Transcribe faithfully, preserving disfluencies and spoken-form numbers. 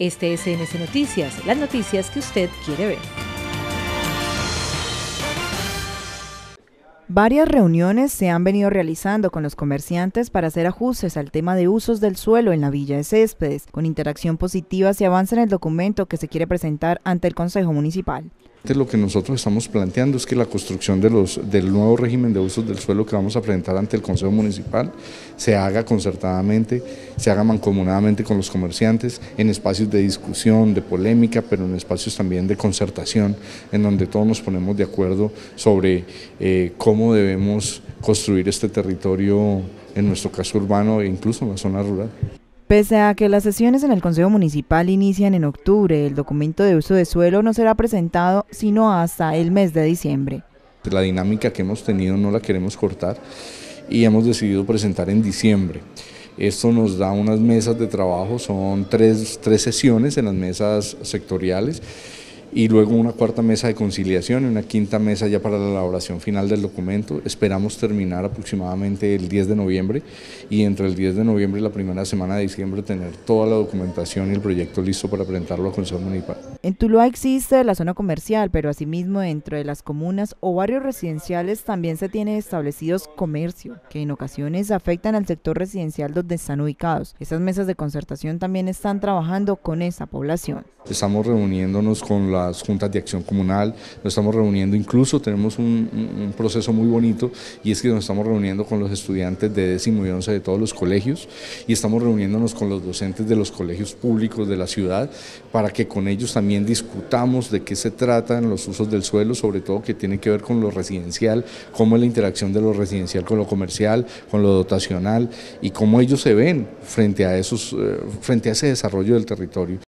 Este es N S Noticias, las noticias que usted quiere ver. Varias reuniones se han venido realizando con los comerciantes para hacer ajustes al tema de usos del suelo en la Villa de Céspedes. Con interacción positiva se avanza en el documento que se quiere presentar ante el Consejo Municipal. Lo que nosotros estamos planteando es que la construcción de los, del nuevo régimen de usos del suelo que vamos a presentar ante el Consejo Municipal se haga concertadamente, se haga mancomunadamente con los comerciantes, en espacios de discusión, de polémica, pero en espacios también de concertación, en donde todos nos ponemos de acuerdo sobre eh, cómo debemos construir este territorio, en nuestro caso urbano e incluso en la zona rural. Pese a que las sesiones en el Consejo Municipal inician en octubre, el documento de uso de suelo no será presentado sino hasta el mes de diciembre. La dinámica que hemos tenido no la queremos cortar y hemos decidido presentar en diciembre. Esto nos da unas mesas de trabajo, son tres, tres sesiones en las mesas sectoriales y luego una cuarta mesa de conciliación y una quinta mesa ya para la elaboración final del documento. Esperamos terminar aproximadamente el diez de noviembre y entre el diez de noviembre y la primera semana de diciembre tener toda la documentación y el proyecto listo para presentarlo al Consejo Municipal. En Tuluá existe la zona comercial, pero asimismo dentro de las comunas o barrios residenciales también se tiene establecidos comercio, que en ocasiones afectan al sector residencial donde están ubicados. Estas mesas de concertación también están trabajando con esa población. Estamos reuniéndonos con las juntas de acción comunal, nos estamos reuniendo, incluso tenemos un, un proceso muy bonito y es que nos estamos reuniendo con los estudiantes de décimo y once de todos los colegios y estamos reuniéndonos con los docentes de los colegios públicos de la ciudad para que con ellos también discutamos de qué se tratan los usos del suelo, sobre todo que tiene que ver con lo residencial, cómo es la interacción de lo residencial con lo comercial, con lo dotacional y cómo ellos se ven frente a, esos, frente a ese desarrollo del territorio.